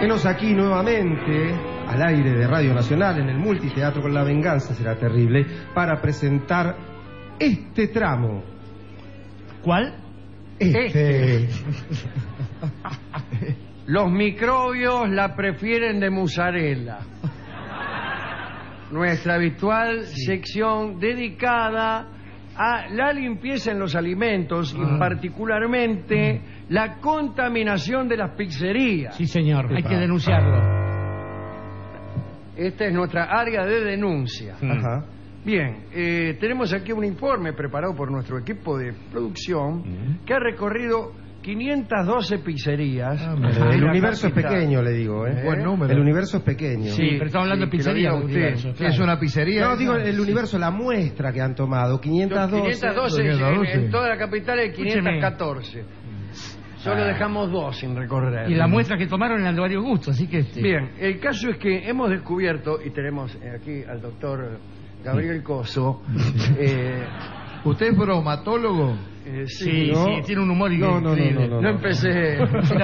Venos aquí nuevamente al aire de Radio Nacional en el Multiteatro con La Venganza Será Terrible para presentar este tramo. ¿Cuál? Los microbios la prefieren de mozzarella. Nuestra habitual sección dedicada a la limpieza en los alimentos y particularmente la contaminación de las pizzerías. Sí, señor, hay que denunciarlo. Esta es nuestra área de denuncia. Ajá. Bien, tenemos aquí un informe preparado por nuestro equipo de producción que ha recorrido 512 pizzerías. El universo es pequeño, le digo. Buen número. El universo es pequeño. Sí, pero estamos hablando de pizzería. que lo diga usted. ¿Qué es una pizzería? No, digo el universo, la muestra que han tomado. 512. 512 en toda la capital hay 514. Solo dejamos 2 sin recorrer. Y la muestra que tomaron eran de varios gustos, así que... Bien, el caso es que hemos descubierto, y tenemos aquí al doctor Gabriel Coso. ¿Usted es bromatólogo? Sí, ¿no? sí, tiene un humor No increíble. No empecé.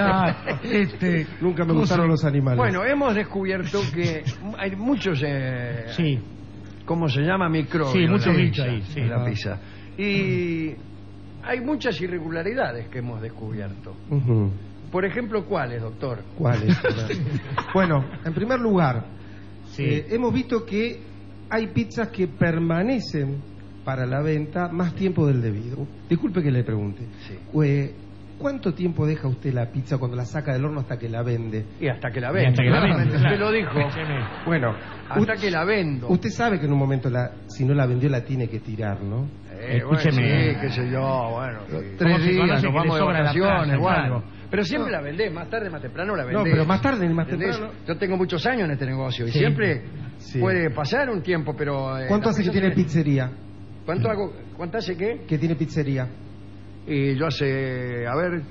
Nunca me gustaron los animales. Bueno, hemos descubierto que hay muchos, Sí, ¿cómo se llama? Microbios. Sí, muchos en la bichos pizza, ahí, sí. en la pizza. Y hay muchas irregularidades que hemos descubierto. Ujú. Por ejemplo, ¿cuáles, doctor? ¿Cuáles? Bueno, en primer lugar, sí. hemos visto que hay pizzas que permanecen para la venta más tiempo del debido. Disculpe que le pregunte. Sí. ¿Cuánto tiempo deja usted la pizza cuando la saca del horno hasta que la vende? Y hasta que la Y vendo. hasta que la vende, Usted claro. lo dijo. Bueno, Hasta que la vendo. usted sabe que en un momento, si no la vendió, la tiene que tirar, ¿no? Escúcheme. Bueno, sí, qué sé yo, bueno. Sí. 3 se días, conoce Nos que vamos le de sobra la vacaciones plata, o algo. claro. Pero siempre la vendés, más tarde, más temprano la No, vendés. pero más tarde ni más ¿Entendés? temprano. Yo tengo muchos años en este negocio y Sí. siempre Sí. puede pasar un tiempo, pero... ¿Cuánto la hace que pizza tiene pizzería? ¿Cuánto hace qué? ¿Que tiene pizzería? Y yo hace, a ver,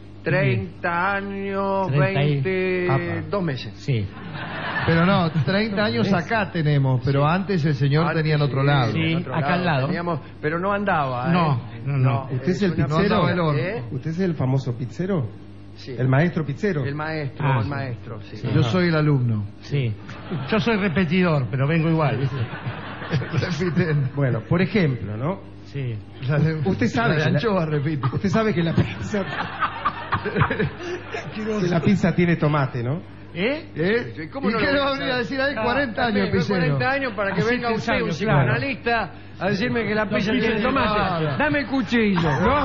30 años, 30 y- 20, Apa. 2 meses. Sí. Pero no, 30 años acá tenemos, pero antes el señor Antes, tenía en otro lado. Sí. en otro acá al lado. teníamos, pero no andaba. No. ¿Usted es el una- pizzero? No andaba el horno. ¿Eh? ¿Usted es el famoso pizzero? Sí. ¿El maestro pizzero? El maestro, Ah, el sí. maestro, sí. Yo soy el alumno. Sí. Yo soy repetidor, pero vengo igual, ¿viste? Repiten. Bueno, por ejemplo, ¿no? Sí. Usted sabe La de que anchoa, repite. Usted sabe que la pizza... que la pizza tiene tomate, ¿no? ¿Eh? ¿Eh? Sí, ¿cómo ¿Y no qué lo le voy a va a venir a saber? decir ahí? 40 años, Tengo pizzero. 40 años para que Así venga usted, pensando, un claro. psicoanalista, a decirme que la pizza pizza tiene tiene tomate. nada. Dame el cuchillo. No,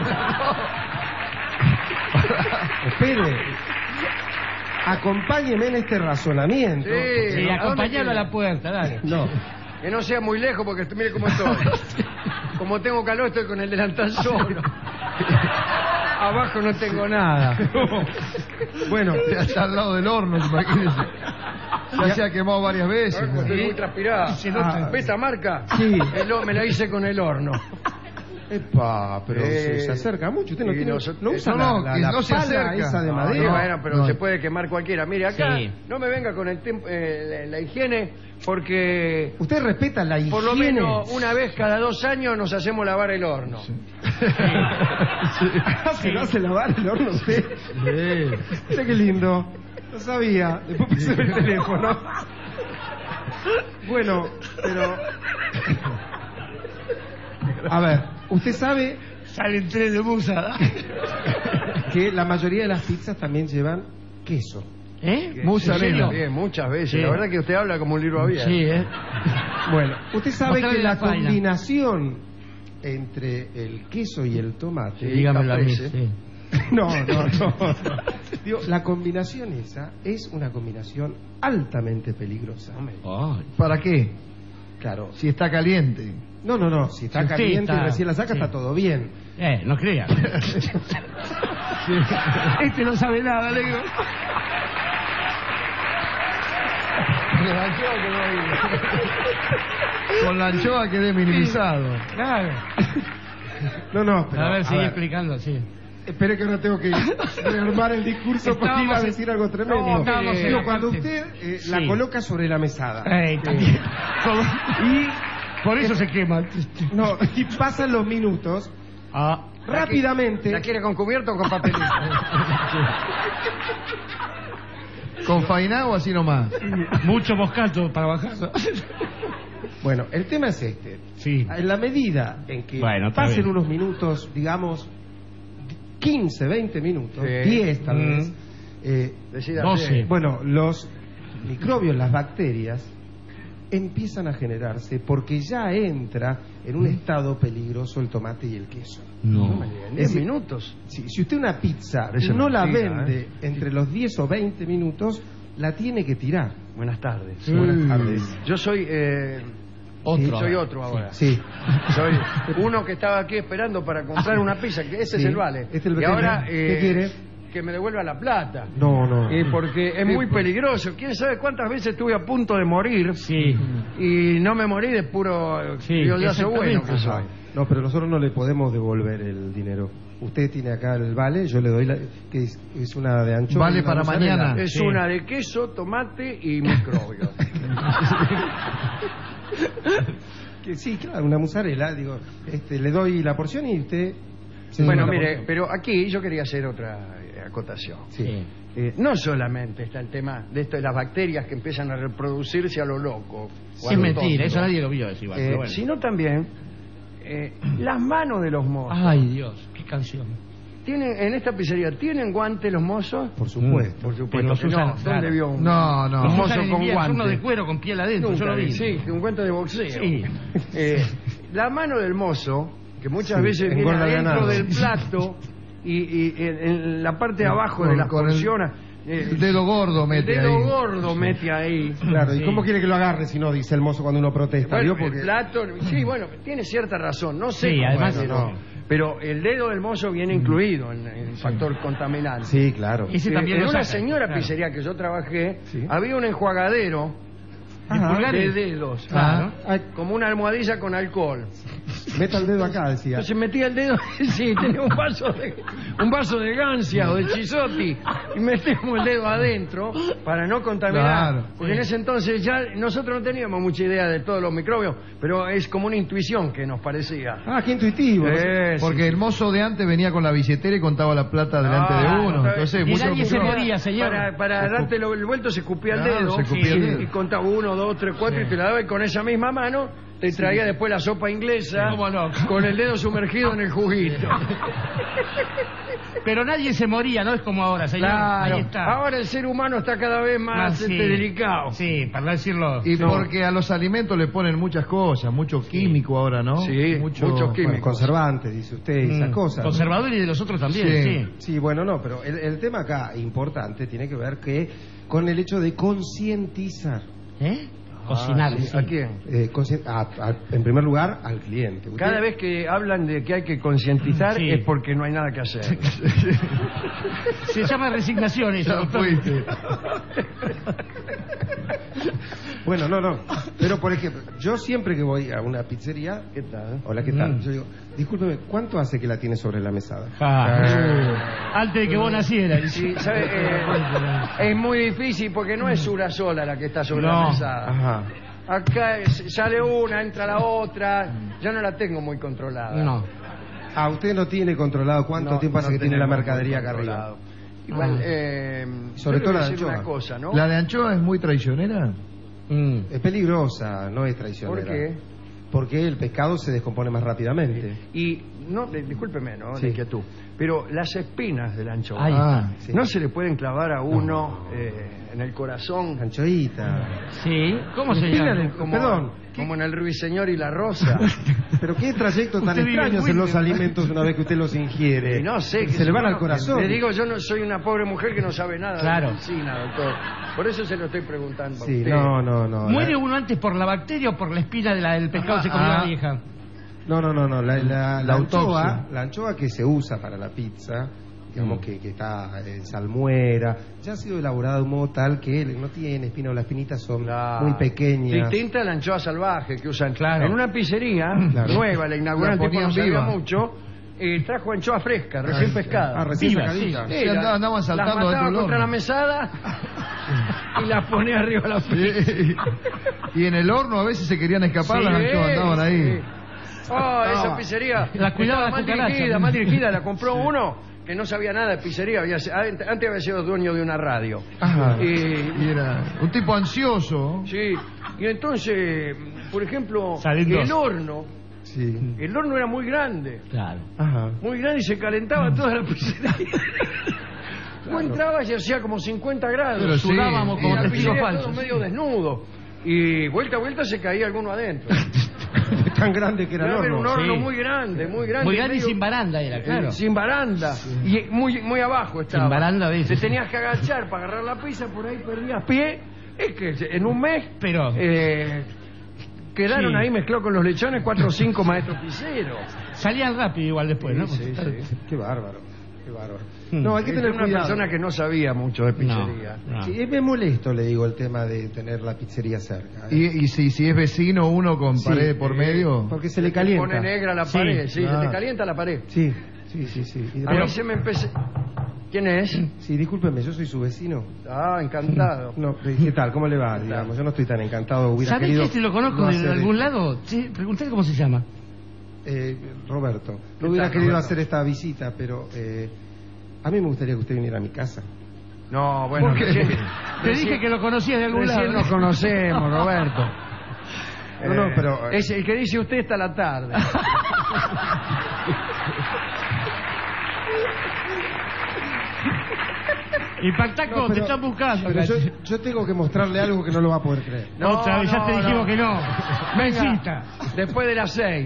espere. Acompáñeme en este razonamiento. Sí. Sí, ¿a dónde acompañalo a quiere? la puerta, dale. No. Que no sea muy lejos porque mire cómo estoy. Como tengo calor estoy con el delantal solo. Abajo no tengo nada. Bueno, Está al lado del horno, imagínese. Ya se ha quemado varias veces. ¿no? Estoy muy transpirado. Se nota. ¿Ves esta marca? Sí. Me la hice con el horno. epa, pero se acerca mucho. Usted no y tiene... nosotros- No usa no, la que no se pala acerca. esa de Sí, madera. bueno, pero No. se puede quemar cualquiera. Mire, acá Sí. no me venga con el la higiene porque Usted respeta la higiene. por lo menos una vez cada 2 años nos hacemos lavar el horno. ¿Se lo hace lavar el horno usted? Sí. Mira qué lindo. No sabía. Después puse el teléfono. Bueno, pero... A ver, usted sabe Salen 3 de musa. que la mayoría de las pizzas también llevan queso. ¿Eh? Mozzarella. Bien, muchas veces. Sí. La verdad que usted habla como un libro abierto. Sí, Bueno, usted sabe Mostrale que la la página. combinación entre el queso y el tomate... Sí. Dígamelo a mí. caprese. Sí. No. Digo, la combinación esa es una combinación altamente peligrosa. Ay. ¿Para qué? Claro. Si está caliente. No. Si está Si usted caliente y está- recién la saca, sí. está todo bien. No crean. Este no sabe nada, le digo. Con la anchoa quedé minimizado. Claro. No, pero... A ver, sigue ver, explicando, sí. espere que ahora tengo que rearmar el discurso porque Estábamos iba a en- decir algo tremendo. No, estábamos en Digo, la cuando parte- usted la Sí. coloca sobre la mesada También. y Por eso se quema. no y pasan los minutos Ah. rápidamente ¿La quiere con cubierto o con papelito? ¿Con fainado así nomás? Mucho moscato para bajarlo. Bueno, el tema es este. Sí. En la medida en que Bueno, está pasen bien. unos minutos, digamos 15, 20 minutos, Sí. 10 tal vez, Decida 12. usted. bueno, los microbios, las bacterias, empiezan a generarse porque ya entra en un estado peligroso el tomate y el queso. No. En 10 Es decir, minutos. Si usted una pizza Parece no la mentira, vende entre los 10 o 20 minutos, la tiene que tirar. Buenas tardes. Buenas tardes. Yo soy... Otro. soy otro ahora. Sí. Soy uno que estaba aquí esperando para comprar una pizza, que ese Sí, es el vale. este es el y veterinario. ahora ¿Qué quiere? que me devuelva la plata. No, no. Porque es muy peligroso. ¿Quién sabe cuántas veces estuve a punto de morir? Sí. Y no me morí de puro Sí, criollazo bueno que exactamente. soy. No, pero nosotros no le podemos devolver el dinero. Usted tiene acá el vale, yo le doy que es una de anchoa. Vale y una para mozzarella. mañana. Es Sí. una de queso, tomate y microbios. Que sí, claro, una mozzarella, digo, le doy la porción y usted se Bueno, lleva la mire, porción. pero aquí yo quería hacer otra acotación. Sí. No solamente está el tema de esto de las bacterias que empiezan a reproducirse a lo loco. o a Es lo mentira, tonto, eso nadie lo vio, es igual. Pero bueno. sino también las manos de los mozos. Ay, Dios, qué canción. En esta pizzería, ¿tienen guantes los mozos? Por supuesto. Por Pero supuesto los que usan, no. claro. ¿Dónde vio un, No, no. un Los mozo usan en con invierno, uno de guantes? cuero con piel adentro, yo lo Nunca vi. sí, un guante de boxeo. Sí. La mano del mozo, que muchas Sí, veces viene engorda el adentro ganado. del plato y en la parte de abajo de Con- las con el- porciones. El dedo gordo el mete dedo ahí. gordo mete ahí. Claro, ¿y Sí. cómo quiere que lo agarre si no? Dice el mozo cuando uno protesta. Bueno, ¿Vio? Porque... el plato, sí, bueno, tiene cierta razón. No sé Sí, cómo además, es, no. pero el dedo del mozo viene incluido en el factor contaminante. Sí, claro. Ese también En lo una sacan, señora claro. pizzería que yo trabajé, Sí. había un enjuagadero Ajá. de pulgares. dedos, Claro. Ay, como una almohadilla con alcohol. meta el dedo acá, decía. Entonces metía el dedo, sí, tenía un vaso de gancia o de chisotti, y metíamos el dedo adentro para no contaminar. Claro, porque en ese entonces ya nosotros no teníamos mucha idea de todos los microbios, pero es como una intuición que nos parecía. Ah, qué intuitivo. Porque el mozo de antes venía con la billetera y contaba la plata delante de uno. no, Entonces, y mucho nadie se microbio. moría, señor. Para darte el vuelto se escupía el Claro, dedo, se escupía el dedo. y contaba 1, 2, 3, 4 y te la daba, y con esa misma mano te traía después la sopa inglesa ¿Cómo no? con el dedo sumergido en el juguito. Pero nadie se moría, no es como ahora, señor. Claro. Ahí está. Ahora el ser humano está cada vez más sí. delicado. Sí, para no decirlo. Y No. porque a los alimentos le ponen muchas cosas, mucho químico ahora, ¿no? Sí, muchos Bueno, químicos. conservantes, dice usted, y esas cosas. Conservador y de los otros también, Sí. sí. Sí, bueno, no, pero el tema acá importante tiene que ver que con el hecho de concientizar. ¿Eh? Cocinar, sí. sí. ¿A quién? En primer lugar, al cliente. Usted- Cada vez que hablan de que hay que concientizar Sí. es porque no hay nada que hacer. Se llama resignación eso, Ya doctor. fuiste. Bueno, no. Pero, por ejemplo, yo siempre que voy a una pizzería... ¿Qué tal? Hola, ¿qué tal? Mm. Yo digo, discúlpeme, ¿cuánto hace que la tiene sobre la mesada? Antes de que vos nacieras. Sí, ¿sabe? Es muy difícil porque no es una sola la que está sobre la No. mesada. Ajá. Acá sale una, entra la otra. Yo no la tengo muy controlada. No. Ah, usted no tiene controlado cuánto No, tiempo hace no que tiene la tenemos mercadería muy acá arriba. controlado. Igual, Sobre yo todo le la voy a decir anchoa. una cosa, ¿no? ¿La de anchoa es muy traicionera? Es peligrosa, no es traicionera. ¿Por qué? Porque el pescado se descompone más rápidamente. Y, no, discúlpeme, ¿no? Sí. De que tú. Pero las espinas de la anchoa, Ahí Ah, está. Sí. ¿no se le pueden clavar a uno en el corazón? Anchoita. Sí. ¿Cómo se Espina llama? del- Como, Perdón, como en el Ruiseñor y la Rosa. Pero qué trayecto tan Usted vive en extraño en los Wilmer. alimentos una vez que usted los ingiere. Y no sé. Se le van yo al no- corazón. Le digo, yo no soy una pobre mujer que no sabe nada Claro. de medicina, doctor. Por eso se lo estoy preguntando a Sí, usted. no. ¿Muere uno antes por la bacteria o por la espina del pescado que se comió la vieja? No. La autopsia. anchoa que se usa para la pizza, digamos que está en salmuera, ya ha sido elaborada de un modo tal que no tiene espina o las espinitas son Claro. muy pequeñas. Distinta a la anchoa salvaje que usan. Claro. En una pizzería Claro. nueva, la inauguraron La tipo no ponían sabía viva. mucho, trajo anchoa fresca, recién pescada. Ah, recién Viva, sacadita. Sí, Sí, andaban las saltando mataba dentro del contra horno. la mesada y las ponía arriba de la pizza. Y en el horno a veces se querían escapar, Sí, las anchoas andaban ahí. sí. Oh, esa pizzería La cuidaba estaba la cucaracha. mal dirigida, la compró uno que no sabía nada de pizzería. Antes había sido dueño de una radio. Ajá. Y era un tipo ansioso. Sí, y entonces, por ejemplo, Salen dos. el horno era muy grande. Claro. Ajá. Muy grande y se calentaba toda la pizzería. Tú entrabas y hacía como 50 grados. Pero sí, Sudábamos como la testigos pizzería falsos. todo medio desnudo. Y vuelta a vuelta se caía alguno adentro. Tan grande que era el Era un horno. horno Sí. muy grande, muy grande. Muy grande y medio- sin baranda era, claro. Sin baranda. Y muy abajo estaba. Sin baranda, Te dice. tenías que agachar para agarrar la pizza, por ahí perdías pie. Es que en un mes Pero quedaron Sí. ahí mezclados con los lechones 4 o 5 maestros pizzeros. salían rápido igual después, ¿no? Sí, sí. Qué bárbaro. Qué bárbaro. Hmm. No, hay que Era tener una cuidado. persona que no sabía mucho de pizzería. No. Sí, es molesto, le digo, el tema de tener la pizzería cerca. Y si es vecino uno con Sí, pared por medio. Porque se le Te calienta. pone negra la Sí, pared, sí, claro. se te calienta la pared. Sí, sí, sí, sí. Y A mí después- se me empecé... ¿Quién es? Sí, discúlpeme, yo soy su vecino. Ah, encantado. No, ¿qué tal? ¿Cómo le va? Digamos, yo no estoy tan encantado. Hubiera ¿Sabés querido que este lo conozco no de hacer- algún lado? Sí, preguntale cómo se llama. Roberto, ¿Qué no hubiera tal, querido Roberto? hacer esta visita, pero a mí me gustaría que usted viniera a mi casa. No, bueno, ¿Por qué? Te dije que lo conocías de algún recién lado. nos conocemos, Roberto. No, pero... Es el que dice usted esta la tarde. Y Pactaco, No, pero- te están buscando. pero acá. yo tengo que mostrarle algo que no lo va a poder creer. Otra vez, ya te dijimos que no. Venga, Mesita. después de las 6.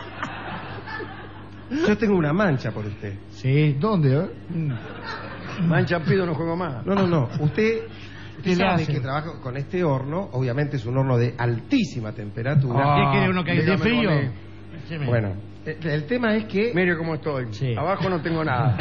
Yo tengo una mancha por usted. Sí. ¿Dónde? Mancha pido, no juego más. No. Usted ¿Qué le sabe hace? que trabaja con este horno. Obviamente es un horno de altísima temperatura. ¿Qué quiere uno que esté dígamelo frío? a mí. Decime. Bueno, el tema es que... Mire cómo estoy. Sí. Abajo no tengo nada.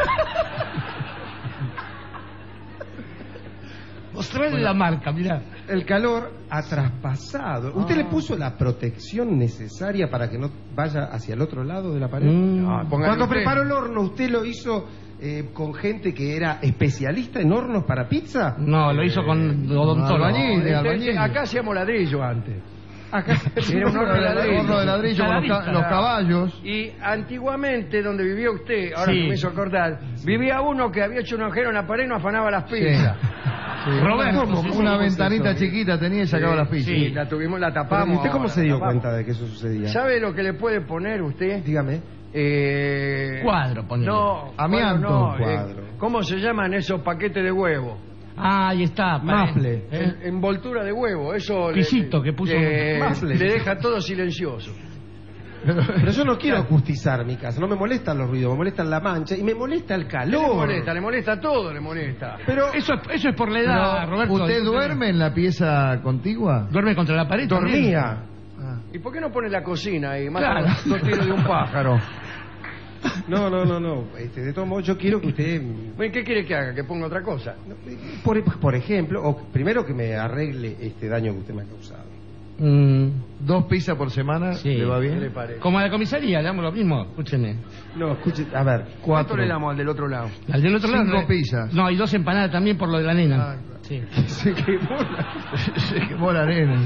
Mostrarle la marca, mirá. El calor ha traspasado. ¿Usted le puso la protección necesaria para que no vaya hacia el otro lado de la pared? Ah, póngale Cuando usted. preparó el horno, ¿usted lo hizo con gente que era especialista en hornos para pizza? No, lo hizo con odontólogo. albañil. Este, acá hacíamos ladrillo antes. Acá Era un horno de ladrillo. Horno de ladrillo con los caballos. Y antiguamente, donde vivía usted, ahora Sí. que me hizo acordar, vivía uno que había hecho un agujero en la pared y no afanaba las pizzas. Sí, Roberto, una, sí, sí, una sí, ventanita sí, sí. chiquita tenía y sacaba las pizzas. Sí, la tuvimos, la Pero, tapamos. ¿y usted cómo ahora, se dio la tapamos. cuenta de que eso sucedía? ¿Sabe lo que le puede poner usted? Dígame. Cuadro, ponele. No, Amianto. no, Cuadro. ¿cómo se llaman esos paquetes de huevo? Ah, ahí está. Mafle. Envoltura de huevo, eso Pisito que puso Mafle. le deja todo silencioso. Pero yo no quiero acustizar mi casa. No me molestan los ruidos, me molestan la mancha y me molesta el calor. Le molesta todo, le molesta. Pero Eso es por la edad, Pero, Roberto. ¿usted duerme en la pieza contigua? ¿Duerme contra la pared? también? dormía. Ah. ¿Y por qué no pone la cocina ahí? Mata Claro. dos tiros de un pájaro. No. De todos modos, yo quiero que usted, Bueno, ¿qué quiere que haga? ¿Que ponga otra cosa? por ejemplo, o primero que me arregle este daño que usted me ha causado. Mm, 2 pizzas por semana, Sí. ¿le va ¿Qué le bien? parece? como a la comisaría, le damos lo mismo. Escúcheme. No, escuche, a ver, ¿Cuánto le damos al del otro lado? Al del otro lado. 5 ¿no? pizzas. No, y 2 empanadas también por lo de la nena. Ah, Sí. Se quemó se quemó la arena.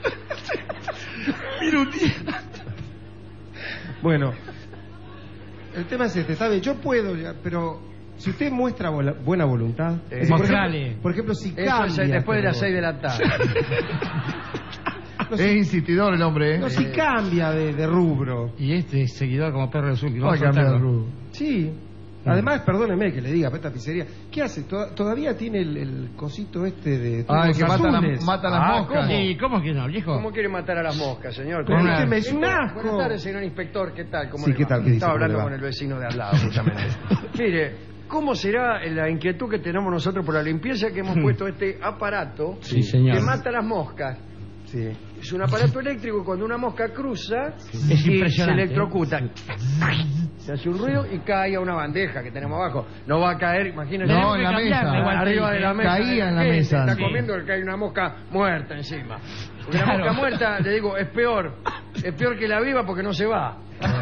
Mira un día. Bueno, el tema es este, ¿sabe? Yo puedo, pero si usted muestra buena voluntad... es decir, Mostrale. Por ejemplo, si Eso cambia... es después de las pero- 6 de la tarde. No, Es si, insistidor el hombre, ¿eh? no, si cambia de rubro. Y este es seguidor como perro de Zulki. Va a Vamos a cambiar de soltarlo. rubro. Sí. Además, perdóneme que le diga, esta pizzería, ¿qué hace? ¿Todavía tiene el cosito este de... Ah, el que tubos mata, azules? mata las Ah, moscas. Sí, ¿cómo que no, viejo? ¿Cómo quiere matar a las moscas, señor? Pero Una- escúcheme, es un asco. Buenas tardes, señor inspector. ¿Qué tal? ¿Cómo Sí, le ¿qué va? tal? ¿Qué dice? Estaba ¿Cómo le hablando va? con el vecino de al lado, justamente. Mire, ¿cómo será la inquietud que tenemos nosotros por la limpieza que hemos puesto este aparato Sí, señor. que mata las moscas? Sí. Es un aparato eléctrico cuando una mosca cruza Es y se impresionante, electrocuta. Se hace un ruido y cae a una bandeja que tenemos abajo. No va a caer, imagínese. No, Tenemos en que la cambiarla, mesa. igual te Arriba de dije. la mesa. Caía en la gente, mesa. Está Sí. comiendo que hay una mosca muerta encima. Porque la Claro. mosca muerta, le digo, es peor. Es peor que la viva porque no se va.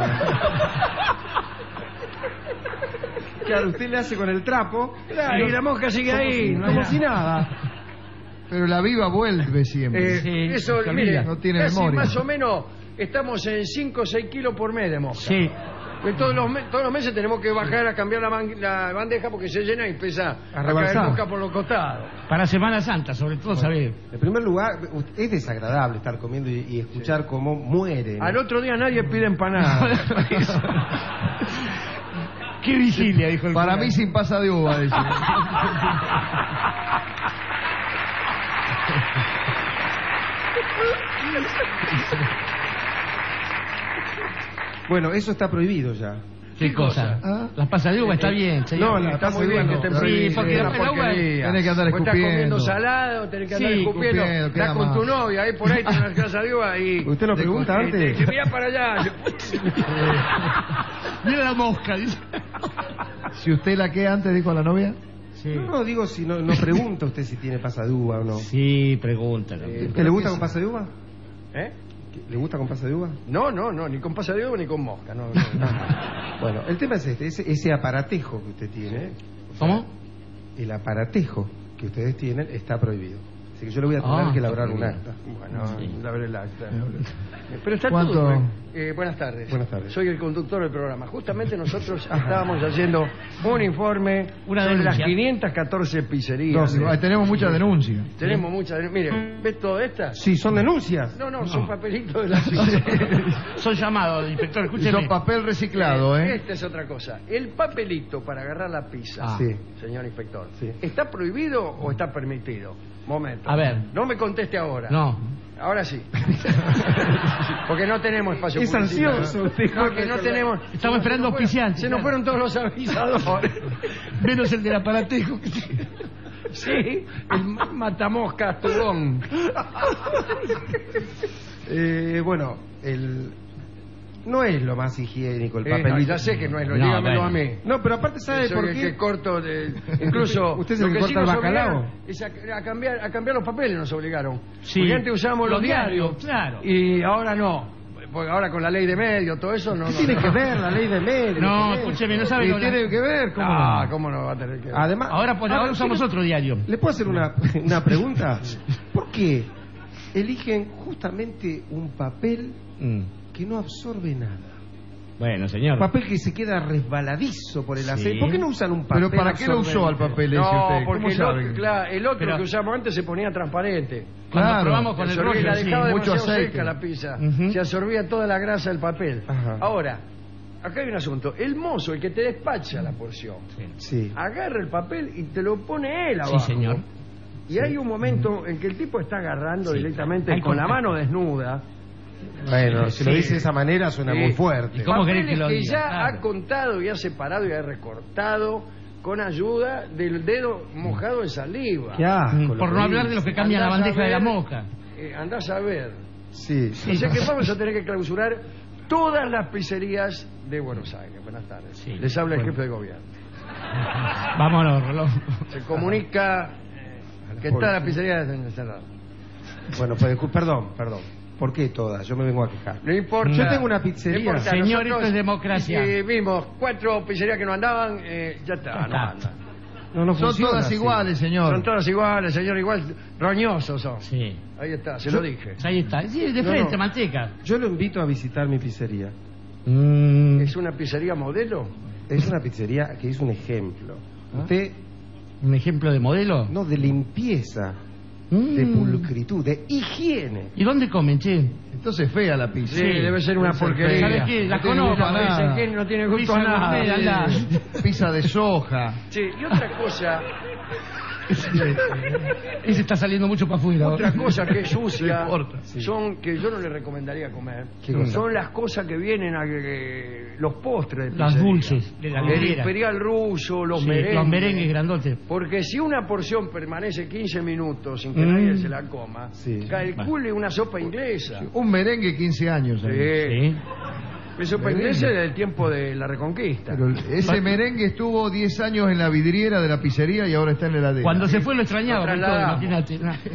Claro, usted le hace con el trapo. Y la mosca sigue ahí. no hay Como nada. si nada. Pero la viva vuelve siempre. Sí, Eso, se mire, olvida. No tiene casi memoria. más o menos estamos en 5 o 6 kilos por mes de mosca. Sí. Que todos los meses tenemos que bajar a cambiar la bandeja porque se llena y empieza a caer rebalsar. mosca por los costados. Para Semana Santa, sobre todo, ¿sabés? En primer lugar, es desagradable estar comiendo y escuchar cómo mueren. Al otro día nadie pide empanada. Qué vigilia, dijo el Para cura. mí sin pasa de uva, dice. Bueno, eso está prohibido ya. ¿Qué cosa? Ah. La pasa de uva está bien, señor. No, la Está pasa muy de bien uva que estén no. prohibidos. Sí, porque Es una después la uva- porquería. Tenés que andar Vos estás escupiendo. comiendo salado, tenés que andar Sí, escupiendo. escupiendo, queda Estás con tu más. novia, ahí por ahí tenés una casa de uva y... ¿Usted no pregunta y antes? te mirá para allá. Mira la mosca, dice. Si usted la que antes dijo a la novia. Sí. No, digo si no pregunta usted si tiene pasa de uva o no. Sí, pregúntalo. ¿Usted le gusta con pasa de uva? ¿Eh? ¿Le gusta con pasa de uva? No, ni con pasa de uva ni con mosca. No. Bueno, el tema es ese aparatejo que usted tiene. ¿Cómo? El aparatejo que ustedes tienen está prohibido. Así que yo le voy a tener que elaborar un acta. Bueno, Sí. la veré el acta. Pero está ¿Cuánto? todo. Buenas tardes. Buenas tardes. Soy el conductor del programa. Justamente nosotros estábamos haciendo un informe Una sobre las denuncia. 514 pizzerías. Ahí tenemos muchas denuncias. Tenemos muchas. Mire, ¿ves todas estas? Sí, son denuncias. No, son papelitos de la ciudad. Son llamados, inspector, Y escúcheme. son papel reciclado, ¿eh? Esta es otra cosa. El papelito para agarrar la pizza, Ah. Sí. señor inspector, Sí. ¿está prohibido o está permitido? Momento. A ver. No me conteste ahora. No. Ahora sí. Porque no tenemos espacio Es publicitario. ansioso usted. No, que no tenemos. Estamos esperando auspiciantes. Se nos fueron todos los avisadores. Menos el del aparatejo. Sí, el matamoscas Tugón. Bueno, no es lo más higiénico el No, papelito. ya sé que no es lo, No, dígamelo bueno. a mí. No, pero aparte, ¿sabe Soy por el qué? que corto incluso ¿Usted es lo el que sí corta el nos bacalao? obligaron es a cambiar los papeles, nos obligaron. Sí. Porque antes usábamos los Los diarios, diarios, claro. y ahora no. Porque ahora con la ley de medios, todo eso no. ¿Qué tiene que ver la ley de medios? No, con eso? escúcheme, no sabe ¿Y lo tiene que ver? ¿Cómo Ah, no? ¿cómo no va a tener que ver? Además, Ahora usamos otro diario. ¿le puedo hacer una pregunta? ¿Por qué eligen justamente un papel que no absorbe nada? Bueno, señor. Papel que se queda resbaladizo por el Sí. aceite. ¿Por qué no usan un papel ¿Pero para qué lo usó al absorbente? papel ese No, usted? porque ¿Cómo sabe? el otro Pero- que usamos antes se ponía transparente. Cuando Claro. probamos con el Se absorbía, rollo, la sí. dejaba mucho demasiado aceite. seca la pizza. Ujú. Se absorbía toda la grasa del papel. Ajá. Ahora, acá hay un asunto. El mozo, el que te despacha la porción, Sí. agarra el papel y te lo pone él abajo. Sí, señor. Y hay un momento en que el tipo está agarrando Sí. directamente Hay con la contacto. mano desnuda. Bueno, si lo Sí. dice de esa manera suena Sí. muy fuerte. ¿Y cómo Papeles querés que lo diga? ya Claro. ha contado y ha separado y ha recortado con ayuda del dedo mojado en saliva. Qué asco. lo Por que no hablar dice. de los que cambian la Andás a bandeja de la ver, mosca. Andás a ver. Sí. O sea que vamos a tener que clausurar todas las pizzerías de Buenos Aires. Buenas tardes. Sí. Les habla el Bueno. jefe de gobierno. Vámonos, reloj. Se comunica que está la pizzería cerrada. Bueno, pues, perdón. ¿Por qué todas? Yo me vengo a quejar. No importa. Yo tengo una pizzería. No importa, Señor, nosotros, esto es democracia. vimos 4 pizzerías que no andaban, ya está, Ya no está. andan. No Son funciona todas así. iguales, señor. Son todas iguales, señor, igual roñosos son. Sí. Ahí está, se lo dije. Ahí está. Sí, de No, frente, no. manteca. Yo lo invito a visitar mi pizzería. ¿Es una pizzería modelo? Es una pizzería que es un ejemplo. Usted, ¿Un ejemplo de modelo? no de limpieza, de pulcritud, de higiene. ¿Y dónde comen, che? Entonces fea la pizza. Sí, debe ser una porquería. ¿Sabe qué? La No tiene conozco. gusto a nada. Dicen que no tiene gusto a Pizza nada. gourmet, anda. Pizza de soja. Sí, y otra cosa, Ese está saliendo mucho para afuera. otra cosa que es sucia, No importa. son que yo no le recomendaría comer, ¿Qué cosa? son las cosas que vienen a los postres de Las pizzería. dulces de la El vidriera. imperial ruso, los Sí, merengues. los merengues grandotes. Porque si una porción permanece 15 minutos sin que Mm. nadie se la coma, Sí. calcule una sopa inglesa. Un merengue 15 años. Sí. ahí. Sí. La sopa inglesa es del tiempo de la Reconquista. Pero ese merengue estuvo 10 años en la vidriera de la pizzería y ahora está en la heladera. Cuando se fue lo extrañaba. Lo por todo, trasladamos. imagínate.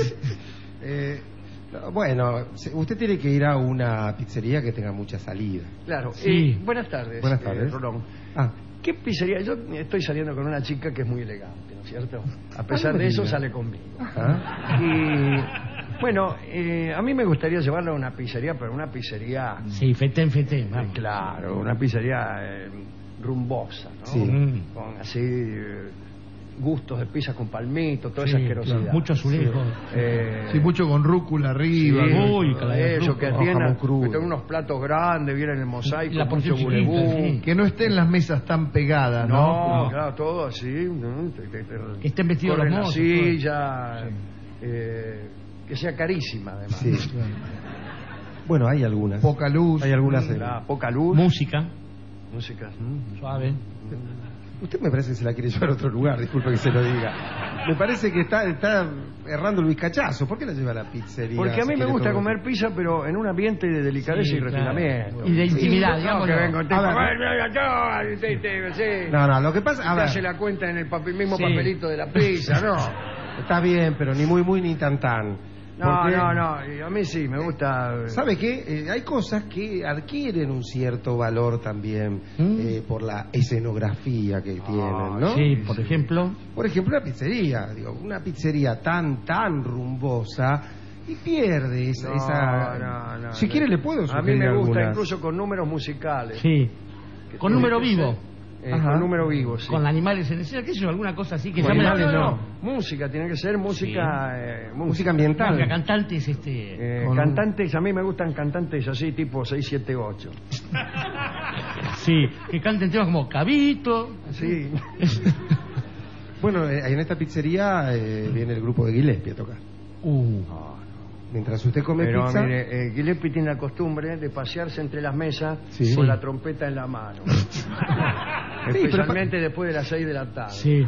Bueno, usted tiene que ir a una pizzería que tenga mucha salida. Claro. Sí. Buenas tardes. Buenas tardes. Rolón. Ah, ¿Qué pizzería? Yo estoy saliendo con una chica que es muy elegante, ¿no es cierto? A pesar no me de eso diga. sale conmigo. ajá. Y Bueno, a mí me gustaría llevarlo a una pizzería, pero una pizzería... Sí, fetén, vamos. Claro, una pizzería rumbosa, ¿no? Sí. Con así gustos de pizza con palmito, toda esa Sí, asquerosidad. claro, mucho azulejo. Sí, mucho con rúcula arriba. Sí, Uy, eso, que jamón tienen crudo. unos platos grandes, vienen el mosaico, La mucho porción chiquita, bulebú. sí. Que no estén las mesas tan pegadas, ¿no? No, Como- claro, todo así. ¿no? Que estén vestidos corren los mozos, la silla, que sea carísima, además. Sí. Bueno, hay algunas. Poca luz. Hay algunas. Poca luz. Música, Música. suave. Usted me parece que se la quiere llevar a otro lugar, disculpe que se lo diga. Me parece que está errando el bizcachazo. ¿Por qué la lleva a la pizzería? Porque a mí Si me quiere gusta todo comer pizza, pero en un ambiente de delicadeza Sí, y claro. refinamiento. Y de intimidad, no, digamos. que vengo, A ver. No, lo que pasa... A Te ver, hace la cuenta en el mismo Sí. papelito de la pizza, ¿no? está bien, pero ni muy ni tan. No, Porque, no, y a mí sí, me gusta... ¿Sabe qué? Hay cosas que adquieren un cierto valor también por la escenografía que tienen, ¿no? Sí, por ejemplo. Por ejemplo, una pizzería. Digo, una pizzería tan rumbosa y pierde esa... Si quiere le puedo A sugerir mí me gusta algunas. incluso con números musicales. Sí. Con número tiene que vivo. Ajá. Con número vivo, sí. Con animales en escena, qué sé yo, alguna cosa así que Con llame la animales atención. Música, tiene que ser música... Música ambiental. Música, cantantes, Con- cantantes, a mí me gustan cantantes así, tipo 6, 7, 8. sí, que canten temas como Cabito. Sí. Bueno, en esta pizzería viene el grupo de Gillespie a tocar. Mientras usted come Pero pizza... mire, Gillespie tiene la costumbre de pasearse entre las mesas Sí. con la trompeta en la mano. Especialmente después de las 6 de la tarde. Sí.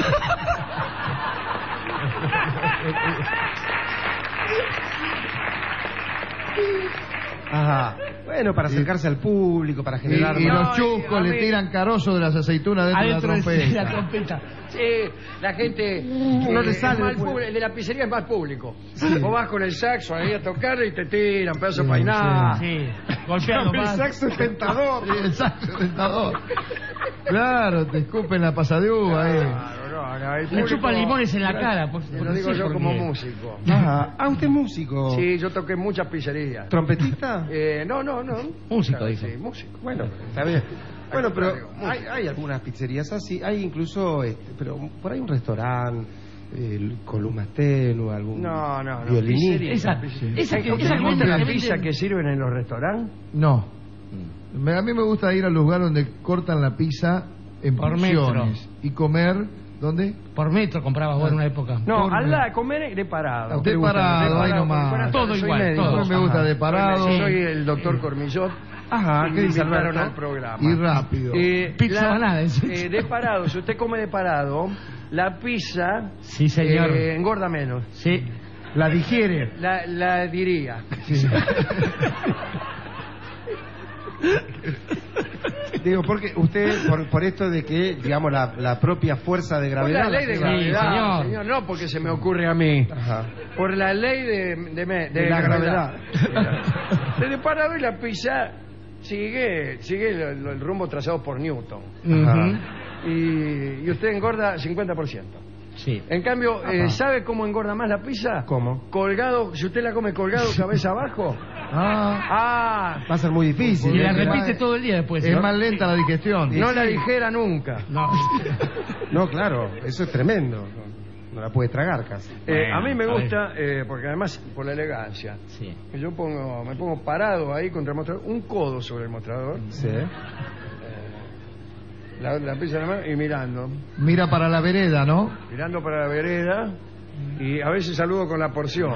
Ajá. Bueno, para acercarse al público, para Y, generar... y No, los chuscos a le mí- tiran carozos de las aceitunas dentro Adentro de de la la trompeta. trompeta. Sí, la gente No le sale es más después. el de la pizzería es más público. Vos vas con el saxo ahí a tocarle y te tiran pedazo de painá. Sí, golpeando El más. saxo es tentador. Sí, el saxo tentador. Claro, te escupen la pasa de uva ahí. Claro, no, el Le público- chupan limones en la cara. Te lo digo yo como músico. Ajá. Ah, usted es músico. Sí, yo toqué en muchas pizzerías. ¿Trompetista? No. Músico, Claro, dijo. sí, músico. Bueno, está bien. Bueno, pero contrario, hay algunas pizzerías así, hay incluso, pero por ahí un restaurante, con luz más tenue, algún No. violinista. Esa que ¿Te gusta la venden- pizza que sirven en los restaurantes? No. A mí me gusta ir al lugar donde cortan la pizza en Por porciones y comer, ¿dónde? Por metro comprabas vos en una época. No, Por- al lado, comer de parado. A usted parado, ahí nomás. Buenas Todo tardes, soy igual, médico. todo. A mí me gusta de parado Soy el doctor Cormillot. Ajá, Y ¿qué dice me invitaron Alberto? al programa. y rápido. Pizza banana, de parado, si usted come de parado, la pizza Sí, señor. engorda menos. Sí. La digiere. La diría. Digo, porque usted, por esto de que, digamos, la propia fuerza de Por gravedad... la ley de Sí, gravedad, señor. no porque se me ocurre a mí. Ajá. Por la ley de la gravedad. De parado y la pizza sigue el rumbo trazado por Newton. Ajá. Y usted engorda 50%. Sí. En cambio, Ajá. ¿sabe cómo engorda más la pizza? ¿Cómo? Colgado, si usted la come colgado, cabeza abajo. Ah, Va a ser muy difícil. Y la Porque repite más- todo el día después. es ¿no? más lenta la digestión. No la dijera nunca. No. No, claro, eso es tremendo. No la puede tragar casi. Bueno, A mí me a ver. gusta, porque además por la elegancia. Sí. Yo me pongo parado ahí contra el mostrador, un codo sobre el mostrador, Sí. la pizza en la mano y mirando. Mira para la vereda, ¿no? Mirando para la vereda y a veces saludo con la porción.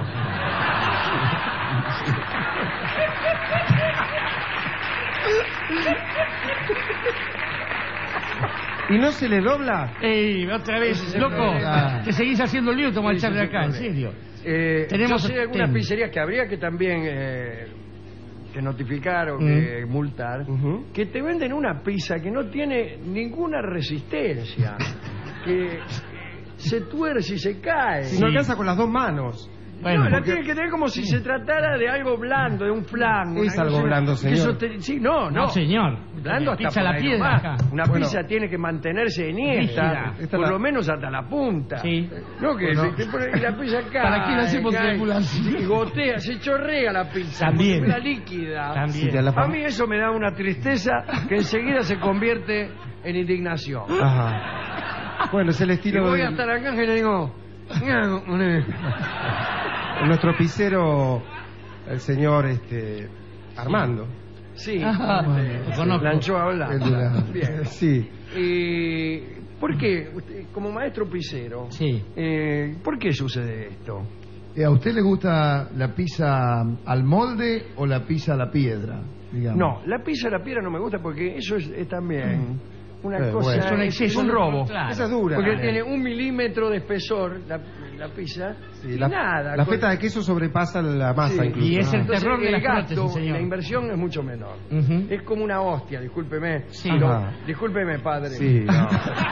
¿Y no se le dobla? Ey, otra vez, Ese es el loco. problema. Te seguís haciendo el lío, toma el Ese charle es el acá, en problema. serio. Yo Tenemos sé de algunas ten. pizzerías que habría que también que notificar o que multar, Ujú. que te venden una pizza que no tiene ninguna resistencia, que se tuerce y se cae. Si no alcanza con las dos manos. Bueno, no, la porque- tiene que tener como si se tratara de algo blando, de un flan. Es algo blando, señor. Sí, no. No, señor. Blando hasta Pizza por a la ahí piedra nomás. acá. Una Bueno. pizza tiene que mantenerse en esta, Rígida. Esta por la- lo menos hasta la punta. Sí. No que Bueno. se te pone la pizza acá. ¿Para qué le hacemos triangulación? Y gotea, se chorrea la pizza. También. Como si fuera líquida. También. Sí, a la A mí eso me da una tristeza que enseguida se convierte en indignación. Ajá. Bueno, es el Y estilo voy de hasta la canja y le digo... nuestro pisero, el señor Armando. Sí, Lo conozco. la anchoa El de blanca. la- Bien. Sí. ¿Por qué? Usted, como maestro pisero, Sí. ¿por qué sucede esto? ¿A usted le gusta la pizza al molde o la pizza a la piedra? Digamos? No, la pizza a la piedra no me gusta porque eso es también una cosa... bueno. Es un exceso. un robo. Claro. Esa es dura. Porque tiene 1 milímetro de espesor la pizza Sí, y la, nada. la feta de queso sobrepasa la masa Sí. incluso. Y es el Entonces, terror de el las gasto, prótesis, señor. la inversión es mucho menor. Ujú. Es como una hostia, discúlpeme. Sí. Pero- Ajá. discúlpeme, padre. Sí, no.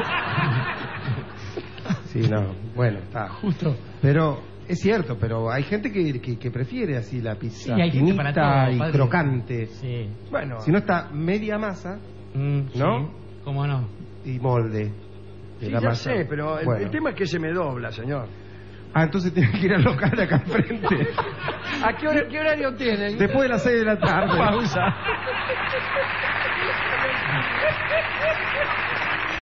Sí, no. Bueno, está. Justo. Pero es cierto, pero hay gente que prefiere así la pizza Sí, hay gente para finita todo, y padre. crocante. Sí. Bueno, Si no está media masa ¿No? Sí. ¿Cómo no? y molde de sí, la ya masa. sé, pero el Bueno. tema es que se me dobla, señor. Ah, entonces tiene que ir al local de acá enfrente. ¿A qué horario tienen? Después de las 6 de la tarde. Pausa.